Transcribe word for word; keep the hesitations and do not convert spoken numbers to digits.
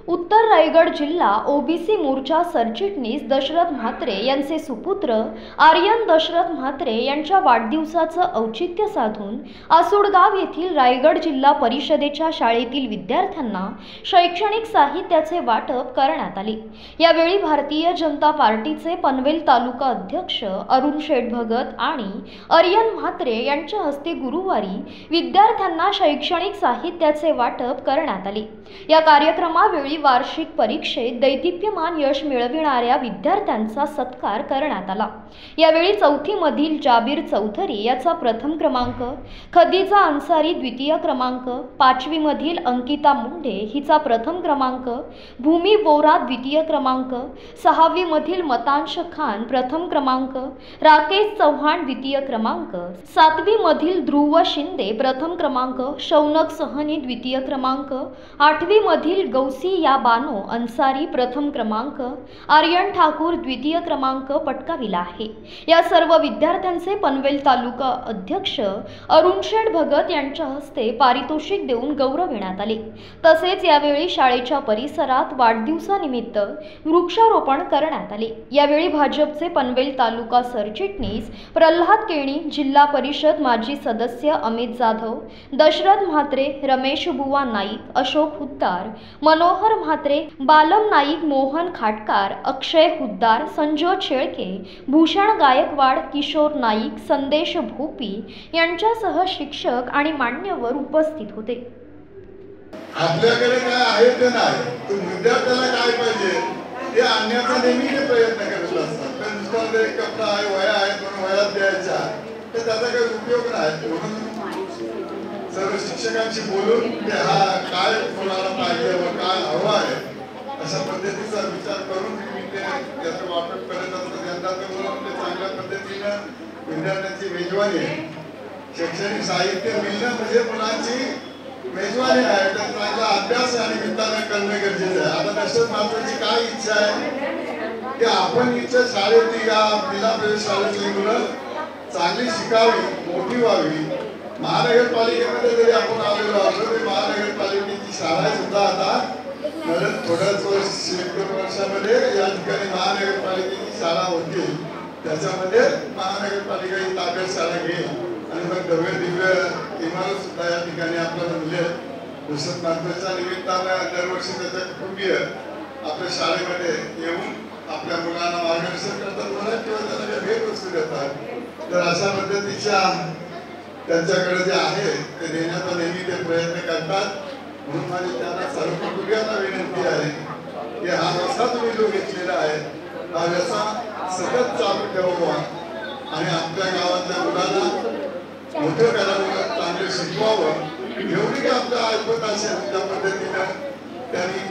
उत्तर रायगड जिल्हा ओबीसी मोर्चा सरचिटणीस दशरथ म्हात्रे यांचे सुपुत्र आर्यन दशरथ म्हात्रे यांच्या वाढदिवसाचं औचित्य साधून आसुडगाव येथील रायगड जिल्हा परिषदेच्या शाळेतील विद्यार्थ्यांना शैक्षणिक साहित्याचे वाटप करण्यात आले। यावेळी भारतीय जनता पार्टीचे पनवेल तालुका अध्यक्ष अरुण शेठ भगत आणि आर्यन म्हात्रे यांच्या हस्ते गुरुवारी विद्यार्थ्यांना शैक्षणिक साहित्याचे वाटप करण्यात आले। या कार्यक्रमावेळी वार्षिक परीक्षेत दैदिप्यमान यश मिळविणाऱ्या विद्यार्थ्यांचा सत्कार करण्यात आला। यावेळी चौथी मधील जाबीर चौधरी याचा प्रथम क्रमांक, खदीजा अन्सारी द्वितीय क्रमांक, पाचवी मधील अंकिता मुंडे हिचा प्रथम क्रमांक, भूमी वोरा द्वितीय क्रमांक, सहावी मधील मतांश खान प्रथम क्रमांक, राकेश चव्हाण द्वितीय क्रमांक, सातवी मधील ध्रुव शिंदे प्रथम क्रमांक, शौनक सहनी द्वितीय क्रमांक, आठवी मधील गौसी या बानो अन्सारी प्रथम क्रमांक, आर्यन ठाकूर द्वितीय क्रमांक पटकाविला आहे। या सर्व विद्यार्थ्यांचे पनवेल तालुका अध्यक्ष अरुण शेठ भगत यांच्या हस्ते पारितोषिक देऊन गौरविण्यात आले। तसेच यावेळी शाळेच्या परिसरात वाढदिवसानिमित्त वृक्षारोपण करण्यात आले। यावेळी भाजपचे पनवेल तालुका सरचिटणीस प्रल्हाद केणी, जिल्हा परिषद माजी सदस्य अमित जाधव, दशरथ म्हात्रे, रमेश बुवा नाईक, अशोक हुद्दार, मनोहर म्हात्रे, बालम नाईक, मोहन खाटकार, अक्षय हुद्दार, संजय शेळके, भूषण गायकवाड, किशोर नाईक, संदेश भोपी यांच्यासह शिक्षक आणि मान्यवर उपस्थित होते। आपल्याकडे काय आहे ते नाही, तो विद्यार्थ्याला काय पाहिजे ते आणण्याचा नेहमी प्रयत्न करत असतात। पण नुसतं एक कपडा आहे, वह्या आहेत म्हणून वह्यात द्यायच्या, तर त्याचा काही उपयोग नाही। म्हणून सर्व शिक्षकांशी बोलून ते हा काय कोणाला पाहिजे व काय हवं आहे अशा पद्धतीचा विचार करून मी ते त्याचं वाटप करत असतो। यंदा तर म्हणून ते चांगल्या पद्धतीनं विद्यार्थ्यांची मेजवानी आहे। शैक्षणिक साहित्य मिळणं म्हणजे मुलांची मेजवानी आहे, तर चांगला अभ्यास आणि मित्रांना करणं गरजेचं आहे। आता दशरथ म्हात्रेची काय इच्छा आहे की आपण इच्छा शाळेतली या जिल्हा परिषद शाळेतली मुलं चांगली शिकावी, मोठी व्हावी। महानगरपालिकेमध्ये जरी आपण आलेलो असलो तरी महानगरपालिकेची शाळा सुद्धा आता थोड्याच वर्ष एक दोन वर्षामध्ये या ठिकाणी महानगरपालिकेची शाळा होती, त्याच्यामध्ये महानगरपालिका ही ताब्यात शाळा घेईल आणि मग भव्य दिव्य इमारत सुद्धा या ठिकाणी आपल्याला मिळेल। दशरथ म्हात्रेच्या निमित्तानं दरवर्षी त्याच्या कुटुंबीय आपल्या शाळेमध्ये येऊन आपल्या मुलांना मार्गदर्शन करतात म्हणा किंवा त्यांना भेट वस्तू देतात। तर अशा पद्धतीच्या त्यांच्याकडे जे आहे ते देण्याचा नेहमी ते प्रयत्न करतात। म्हणून माझी त्यांना सर्व कुटुंबियांना विनंती आहे की हा व्यवसाय तुम्ही जो घेतलेला आहे हा व्यवसाय सतत चालू ठेवावा आणि आपल्या गावातल्या मुलांना मोठं करावं, चांगलं शिकवावं। एवढी की आपल्या ऐकत असेल त्या पद्धतीनं त्यांनी